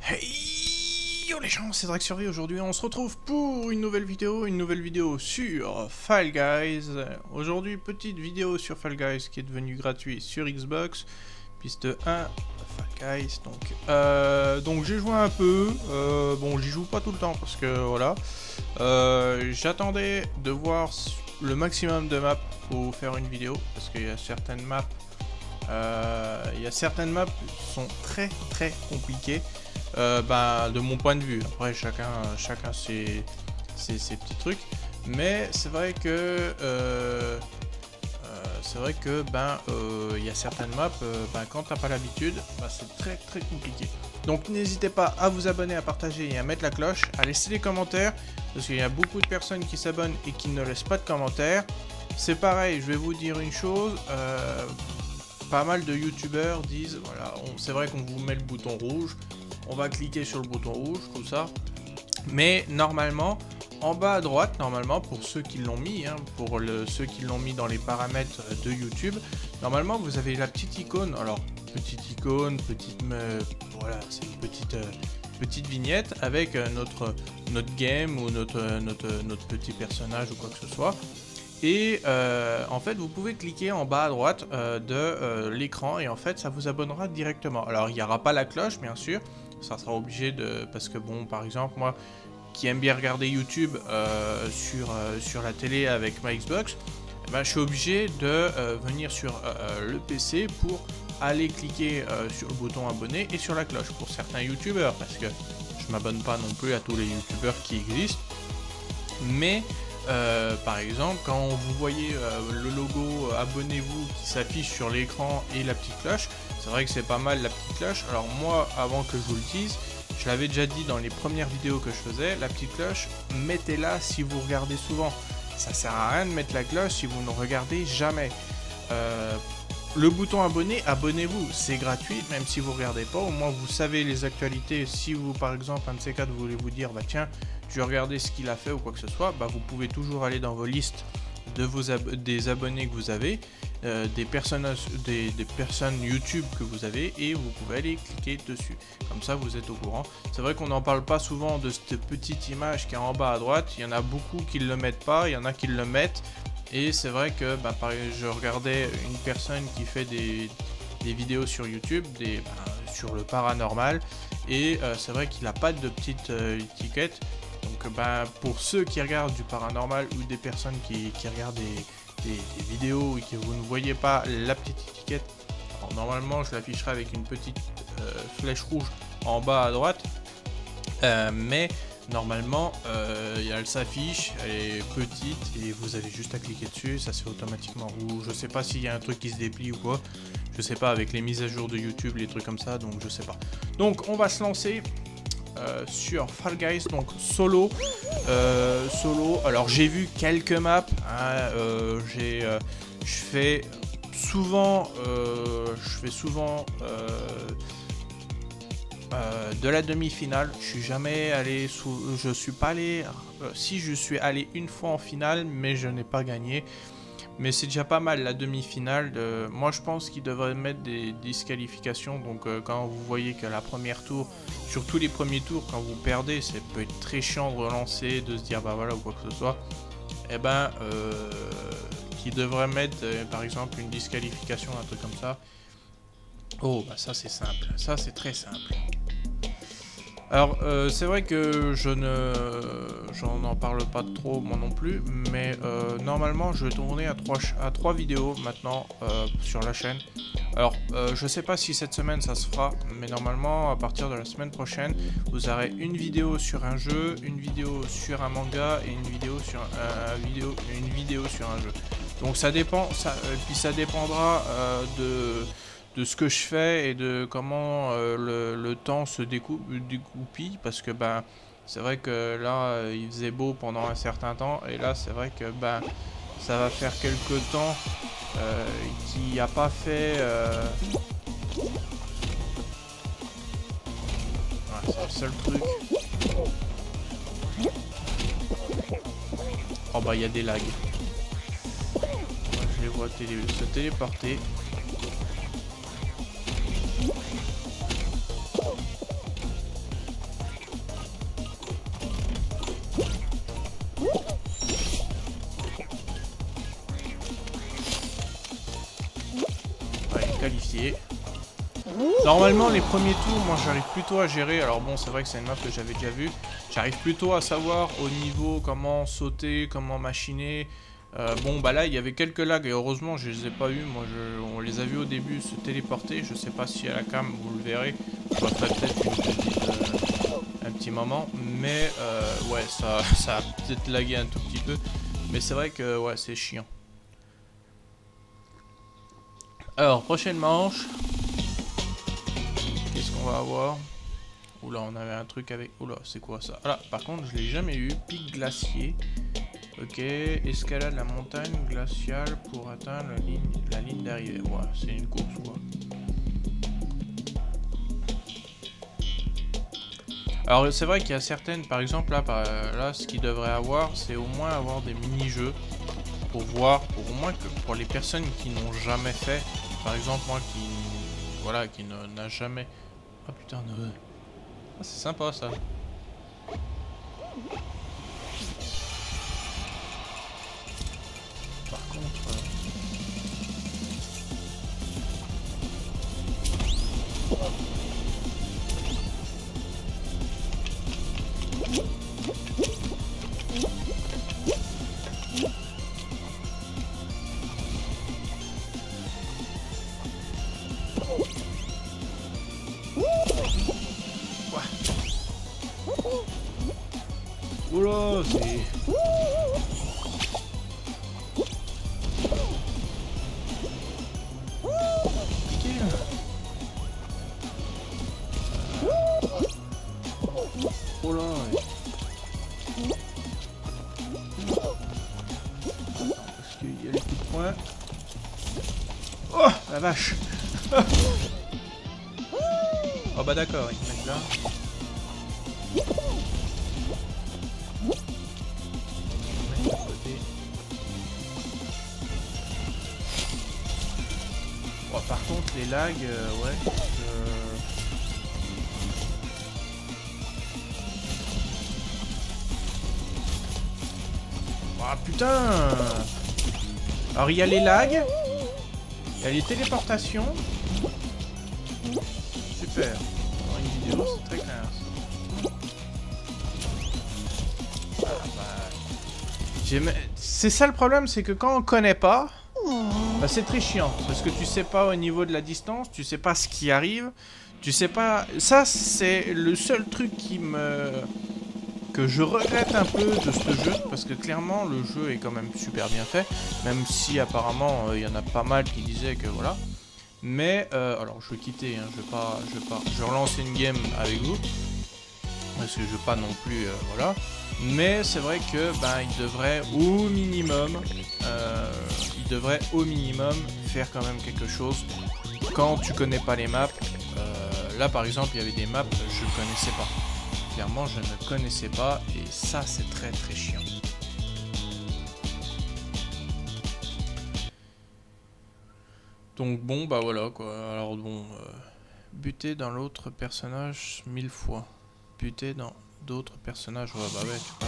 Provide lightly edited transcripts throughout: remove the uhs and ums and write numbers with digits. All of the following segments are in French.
Hey yo les gens, c'est Drax Survie. Aujourd'hui on se retrouve pour une nouvelle vidéo sur Fall Guys. Aujourd'hui petite vidéo sur Fall Guys qui est devenu gratuit sur Xbox. Piste 1, Fall Guys. Donc j'ai joué un peu, bon j'y joue pas tout le temps parce que voilà. J'attendais de voir le maximum de maps pour faire une vidéo parce qu'il y a certaines maps. Certaines maps qui sont très compliquées. De mon point de vue, après chacun ses petits trucs, mais c'est vrai que il y a certaines maps, quand t'as pas l'habitude, c'est très compliqué. Donc n'hésitez pas à vous abonner, à partager et à mettre la cloche, à laisser des commentaires, parce qu'il y a beaucoup de personnes qui s'abonnent et qui ne laissent pas de commentaires. C'est pareil, je vais vous dire une chose, pas mal de youtubeurs disent, voilà, c'est vrai qu'on vous met le bouton rouge, on va cliquer sur le bouton rouge, tout ça. Mais normalement, en bas à droite, normalement, pour ceux qui l'ont mis, ceux qui l'ont mis dans les paramètres de YouTube, normalement vous avez la petite icône. Alors, petite icône, voilà, c'est une petite vignette avec notre game ou notre petit personnage ou quoi que ce soit. Et en fait vous pouvez cliquer en bas à droite de l'écran et en fait ça vous abonnera directement. Alors il n'y aura pas la cloche bien sûr, ça sera obligé de... Parce que bon, par exemple moi qui aime bien regarder YouTube sur la télé avec ma Xbox, je suis obligé de venir sur le PC pour aller cliquer sur le bouton abonner et sur la cloche pour certains youtubeurs, parce que je m'abonne pas non plus à tous les youtubeurs qui existent. Mais par exemple, quand vous voyez le logo abonnez-vous qui s'affiche sur l'écran et la petite cloche, c'est vrai que c'est pas mal la petite cloche. Alors moi, avant que je vous le dise, je l'avais déjà dit dans les premières vidéos que je faisais, la petite cloche, mettez-la si vous regardez souvent. Ça sert à rien de mettre la cloche si vous ne regardez jamais. Le bouton abonner, abonnez-vous, c'est gratuit, même si vous ne regardez pas, au moins vous savez les actualités. Si vous, par exemple, un de ces quatre, vous voulez vous dire, tiens, je vais regarder ce qu'il a fait ou quoi que ce soit, vous pouvez toujours aller dans vos listes des abonnés que vous avez, des personnes YouTube que vous avez, et vous pouvez aller cliquer dessus. Comme ça, vous êtes au courant. C'est vrai qu'on n'en parle pas souvent de cette petite image qui est en bas à droite. Il y en a beaucoup qui ne le mettent pas, il y en a qui le mettent. Et c'est vrai que je regardais une personne qui fait des vidéos sur YouTube, sur le paranormal, et c'est vrai qu'il n'a pas de petite étiquette. Donc pour ceux qui regardent du paranormal ou des personnes qui regardent des vidéos et que vous ne voyez pas la petite étiquette, alors normalement je l'afficherai avec une petite flèche rouge en bas à droite, mais normalement elle s'affiche, elle est petite et vous avez juste à cliquer dessus, ça c'est automatiquement rouge. Je sais pas s'il y a un truc qui se déplie ou quoi, je sais pas, avec les mises à jour de YouTube, les trucs comme ça, donc je sais pas. Donc on va se lancer sur Fall Guys, donc solo. Alors j'ai vu quelques maps, je fais souvent de la demi-finale. Je suis jamais allé si je suis allé une fois en finale, mais je n'ai pas gagné. Mais c'est déjà pas mal la demi-finale. Moi je pense qu'ils devraient mettre des disqualifications. Donc quand vous voyez qu'à la première tour, sur tous les premiers tours, quand vous perdez, ça peut être très chiant de relancer, de se dire voilà ou quoi que ce soit. Et qu'ils devraient mettre par exemple une disqualification, un truc comme ça. Oh ça c'est simple, ça c'est très simple. Alors c'est vrai que j'en en parle pas trop moi non plus, mais normalement je vais tourner à 3 vidéos maintenant sur la chaîne. Alors je sais pas si cette semaine ça se fera, mais normalement à partir de la semaine prochaine vous aurez une vidéo sur un jeu, une vidéo sur un manga et une vidéo sur un jeu. Donc ça dépend, puis ça dépendra de ce que je fais et de comment le temps se découpille, parce que c'est vrai que là il faisait beau pendant un certain temps, et là c'est vrai que ça va faire quelques temps qu'il n'y a pas fait c'est le seul truc. Oh il y a des lags. Je les vois se téléporter. Normalement, les premiers tours, moi j'arrive plutôt à gérer. Alors bon, c'est vrai que c'est une map que j'avais déjà vue. J'arrive plutôt à savoir au niveau comment sauter, comment machiner. Bon, bah là, il y avait quelques lags et heureusement, je les ai pas eu. Moi, on les a vus au début se téléporter. Je sais pas si à la cam, vous le verrez. Je ferai peut-être un petit moment. Mais ouais, ça a peut-être lagué un tout petit peu. Mais c'est vrai que ouais, c'est chiant. Alors, prochaine manche. Qu'est-ce qu'on va avoir? Oula, on avait un truc avec... Oula, c'est quoi ça? Ah là, par contre, je l'ai jamais eu. Pic glacier. Ok, escalade la montagne glaciale pour atteindre la ligne d'arrivée. Ouais, c'est une course, quoi. Alors, c'est vrai qu'il y a certaines... Par exemple, là, ce qu'il devrait avoir, c'est au moins avoir des mini-jeux. Pour voir, pour au moins que pour les personnes qui n'ont jamais fait... Par exemple, moi qui... Voilà, qui n'a jamais... Ah putain, ah, c'est sympa ça. Par contre... Oula, c'est... Oula, ouais. Parce qu'il y a les coups de poing. Oh, la vache. Oh bah d'accord, ils mettent là. Oh, par contre, les lags, ouais. Ah putain! Alors il y a les lags, il y a les téléportations. Super. Dans une vidéo, c'est très clair. C'est ça le problème, c'est que quand on connaît pas, bah c'est très chiant. Parce que tu sais pas au niveau de la distance, tu sais pas ce qui arrive, tu sais pas... Ça, c'est le seul truc que je regrette un peu de ce jeu, parce que clairement le jeu est quand même super bien fait, même si apparemment il y en a pas mal qui disaient que voilà. Mais alors je vais quitter, hein, je vais relancer une game avec vous, parce que je veux pas non plus voilà. Mais c'est vrai que ben il devrait au minimum, faire quand même quelque chose quand tu connais pas les maps. Là par exemple il y avait des maps que je connaissais pas. Clairement je ne connaissais pas et ça c'est très très chiant. Donc bon bah voilà quoi. Alors bon, buter dans l'autre personnage 1000 fois. Buter dans d'autres personnages, ouais bah ouais tu parles.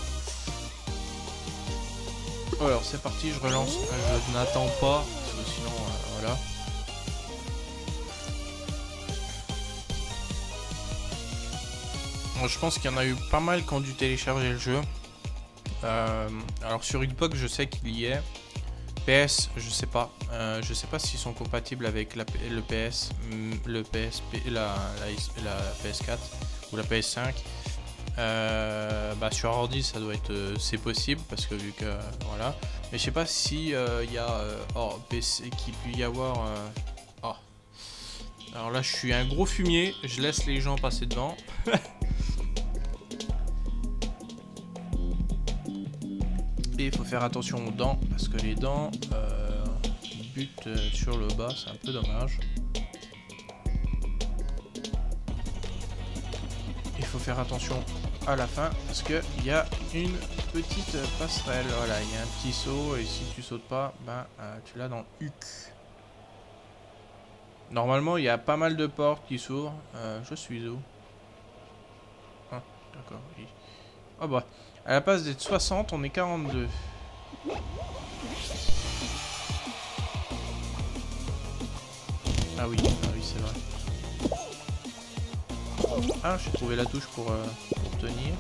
Alors c'est parti, je relance. Je n'attends pas parce que sinon voilà. Je pense qu'il y en a eu pas mal qui ont dû télécharger le jeu. Alors sur Xbox je sais qu'il y est. PS je sais pas. Je sais pas s'ils sont compatibles avec le PS, le PSP, la PS4 ou la PS5. Bah sur ordi ça doit être c'est possible parce que vu que voilà. Mais je sais pas si il y a PC qu'il peut y avoir. Oh. Alors là je suis un gros fumier. Je laisse les gens passer devant. Et il faut faire attention aux dents parce que les dents butent sur le bas, c'est un peu dommage. Il faut faire attention à la fin parce que il y a une petite passerelle. Voilà, il y a un petit saut et si tu sautes pas, ben tu l'as dans le huc. Normalement, il y a pas mal de portes qui s'ouvrent. Je suis où? Ah, d'accord. Oui. Ah bah. À la place d'être 60, on est 42. Ah oui, c'est vrai. Ah, j'ai trouvé la touche pour tenir.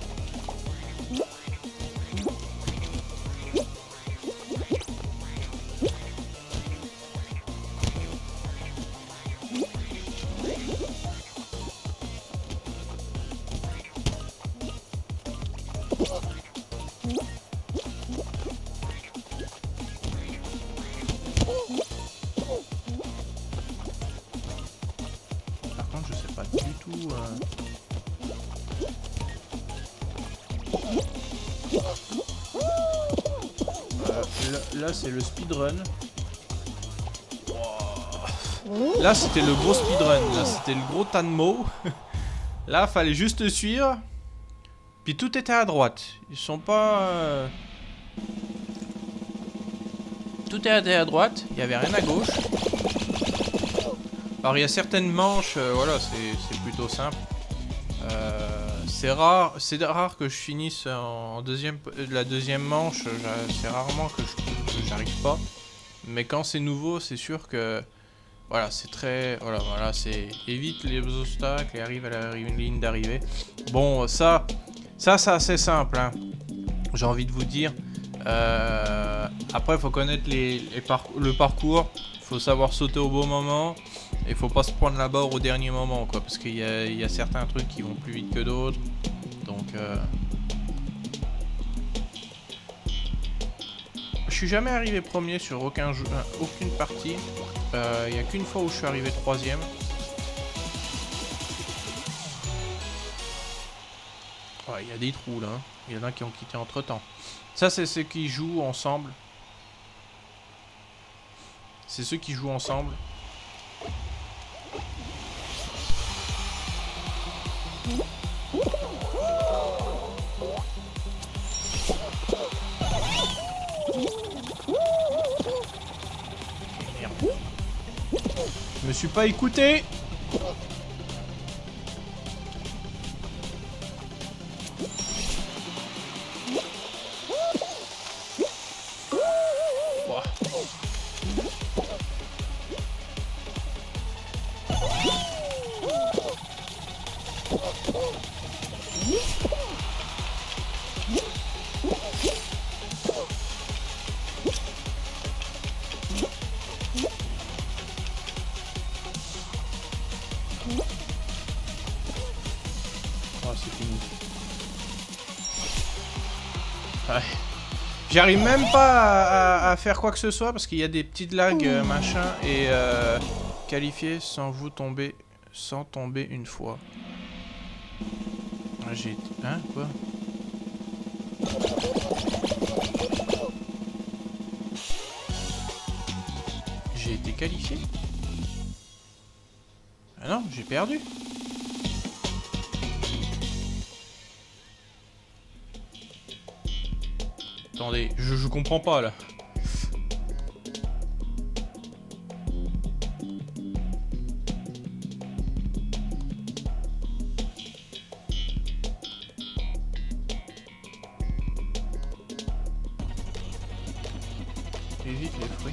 Je sais pas du tout. Là c'est le speedrun. Wow. Là c'était le gros speedrun. Là c'était le gros tas de mots. Là fallait juste suivre. Puis tout était à droite. Ils sont pas. Tout était à droite. Il y avait rien à gauche. Alors il y a certaines manches, voilà, c'est plutôt simple. C'est rare que je finisse en la deuxième manche. C'est rarement que j'arrive pas. Mais quand c'est nouveau, c'est sûr que voilà, c'est très voilà, c'est évite les obstacles et arrive à la ligne d'arrivée. Bon, ça c'est assez simple. Hein. J'ai envie de vous dire. Après, il faut connaître le parcours. Faut savoir sauter au bon moment. Et faut pas se prendre la barre au dernier moment, quoi, parce qu'il y a certains trucs qui vont plus vite que d'autres. Donc, je suis jamais arrivé premier sur aucune partie. Il y a qu'une fois où je suis arrivé troisième. Ouais, il y a des trous là. Il y en a qui ont quitté entre temps. Ça, c'est ceux qui jouent ensemble. C'est ceux qui jouent ensemble. Merde. Je me suis pas écouté. Ouais. J'arrive même pas à faire quoi que ce soit parce qu'il y a des petites lags machin et qualifié sans tomber une fois. Ah, j'ai été... Hein, quoi? J'ai été qualifié? Ah non, j'ai perdu. Attendez, je comprends pas là. Évite les fruits.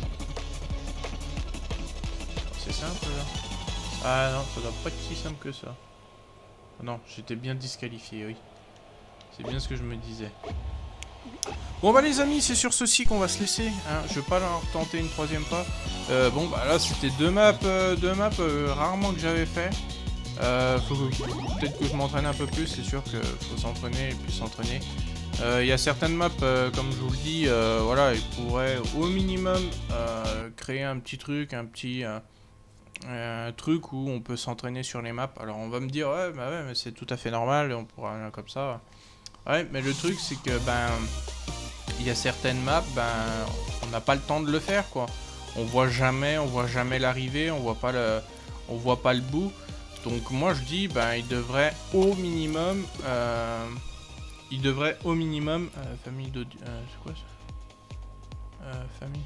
C'est simple là. Ah non, ça doit pas être si simple que ça. Non, j'étais bien disqualifié, oui. C'est bien ce que je me disais. Bon bah les amis, c'est sur ceci qu'on va se laisser. Hein. Je vais pas leur tenter une troisième fois. Bon bah là c'était deux maps rarement que j'avais fait. Faut peut-être que je m'entraîne un peu plus. C'est sûr qu'il faut s'entraîner et plus s'entraîner. Il y a certaines maps, comme je vous le dis, voilà, ils pourraient au minimum créer un petit truc, un truc où on peut s'entraîner sur les maps. Alors on va me dire ouais, bah ouais, mais c'est tout à fait normal, on pourra aller comme ça. Ouais, mais le truc c'est que ben il y a certaines maps, ben on n'a pas le temps de le faire quoi. On voit jamais l'arrivée, on voit pas le bout. Donc moi je dis ben il devrait au minimum famille de c'est quoi ça? Famille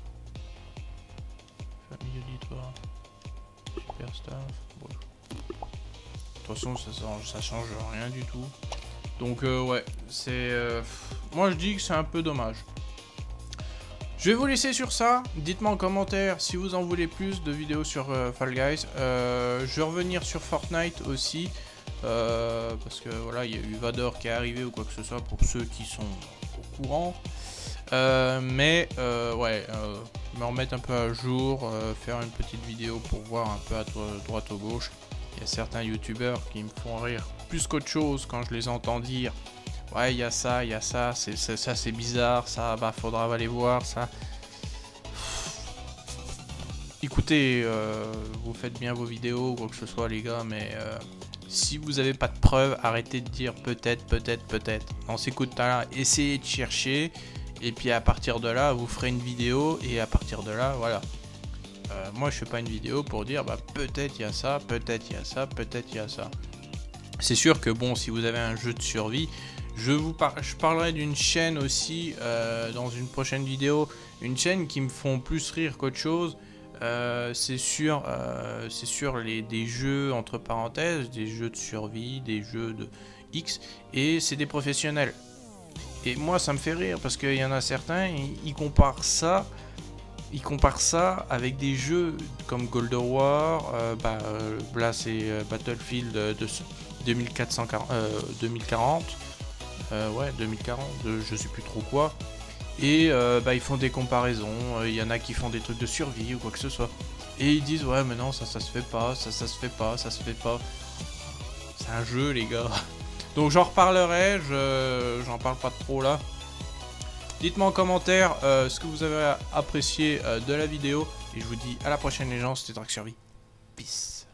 auditoire. Superstar. Bon. De toute façon ça change rien du tout. Donc ouais, c'est... moi je dis que c'est un peu dommage. Je vais vous laisser sur ça. Dites-moi en commentaire si vous en voulez plus de vidéos sur Fall Guys. Je vais revenir sur Fortnite aussi. parce que voilà, il y a eu Vador qui est arrivé ou quoi que ce soit pour ceux qui sont au courant. Mais ouais, me remettre un peu à jour, faire une petite vidéo pour voir un peu à droite ou gauche. Il y a certains youtubeurs qui me font rire plus qu'autre chose quand je les entends dire ouais, il y a ça, ça c'est bizarre, ça bah faudra aller voir ça. Écoutez, vous faites bien vos vidéos ou quoi que ce soit les gars, mais si vous n'avez pas de preuves, arrêtez de dire peut-être. Dans ces coups de temps-là, essayez de chercher, et puis à partir de là, vous ferez une vidéo, et à partir de là, voilà. Moi, je fais pas une vidéo pour dire, bah peut-être il y a ça, peut-être il y a ça, peut-être il y a ça. C'est sûr que bon, si vous avez un jeu de survie, je parlerai d'une chaîne aussi dans une prochaine vidéo, une chaîne qui me font plus rire qu'autre chose. C'est sur des jeux entre parenthèses, des jeux de survie, des jeux de X, et c'est des professionnels. Et moi ça me fait rire parce qu'il y en a certains, ils comparent ça avec des jeux comme Gold War, là c'est Battlefield de 2040, ouais 2040, je sais plus trop quoi. Et ils font des comparaisons, il y en a qui font des trucs de survie ou quoi que ce soit. Et ils disent ouais mais non ça se fait pas, ça se fait pas. C'est un jeu les gars. Donc j'en reparlerai, j'en parle pas trop là. Dites-moi en commentaire ce que vous avez apprécié de la vidéo. Et je vous dis à la prochaine les gens, c'était Drac Survie. Peace.